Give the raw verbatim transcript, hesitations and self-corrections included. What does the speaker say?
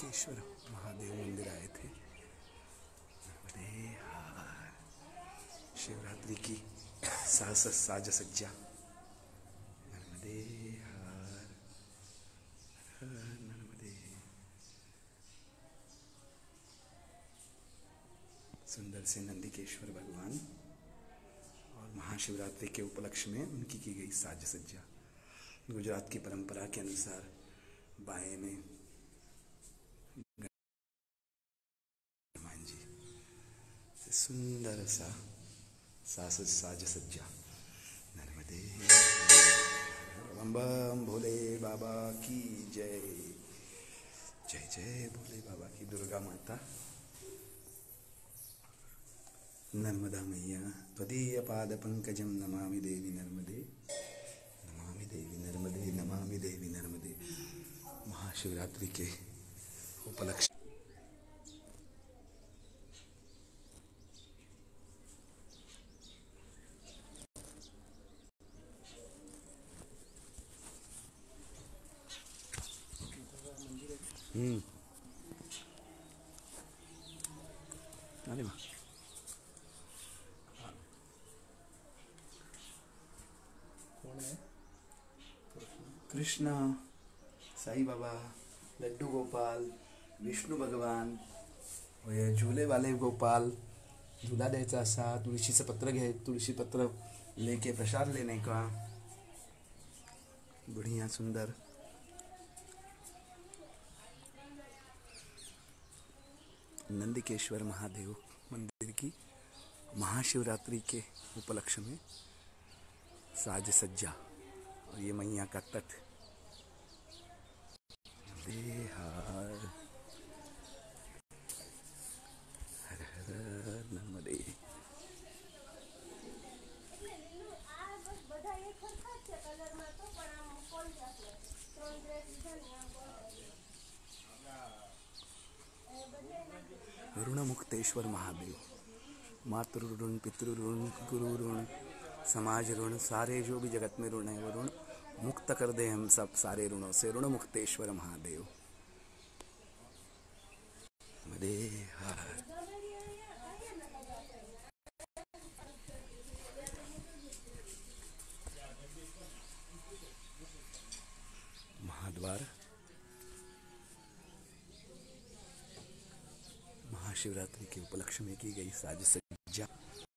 नंदिकेश्वर महादेव मंदिर आए थे। नर्मदे हार, शिवरात्रि की साज साज सज्जा। नर्मदे हार, हर नर्मदे। सुंदर से नंदिकेश्वर भगवान और महाशिवरात्रि के उपलक्ष्य में उनकी की गई साज सज्जा। गुजरात की परंपरा के अनुसार बाएं में हनुमान जी, सुंदर सा साज साज सज्जा। नर्मदे बम बम भोले बाबा की जय, जय जय भोले बाबा की। दुर्गा माता, नर्मदा मैया त्वदीय पाद पंकजम नमामि देवी नर्मदे, नमामि देवी नर्मदे, नमामि देवी नर्मदे। महाशिवरात्रि के उपलक्ष्य हम्म अरे वाह, कौन है? कृष्णा, साईं बाबा, लड्डू गोपाल, विष्णू भगवान, और ये झूले वाले गोपाल। झूला द्यायचा असा, तुळशीचं पत्र घ्याय, तुळशी पत्र लेके प्रसाद लेने का। बढ़िया सुंदर। नंदिकेश्वर महादेव मंदिर की महाशिवरात्रि के उपलक्ष्य में साज सज्जा और ये मैया का तट। नर्मदे हार, हर हर नर्मदे। ऋणमुक्तेश्वर महादेव, मातृ ऋण, पितृ ऋण, गुरु ऋण, समाज ऋण, सारे जो भी जगत में ऋण है वो ऋण मुक्त कर दे हम सब सारे ऋणों से। ऋण मुक्तेश्वर महादेव। नर्मदे हार, महाद्वार महाशिवरात्रि के उपलक्ष्य में की गई साज सज्जा।